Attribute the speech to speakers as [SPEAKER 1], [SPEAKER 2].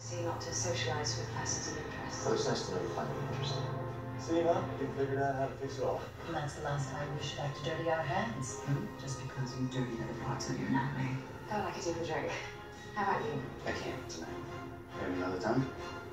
[SPEAKER 1] See, not to socialise with persons of interest.
[SPEAKER 2] Well, it's nice to know you find me interesting.
[SPEAKER 3] See, now you figured out how to fix it all.
[SPEAKER 4] And that's the last time we should have to dirty our hands. Just because you dirty other parts of your anatomy.
[SPEAKER 1] Felt like a deeper joke. How about you?
[SPEAKER 2] I can't tonight. Maybe another time?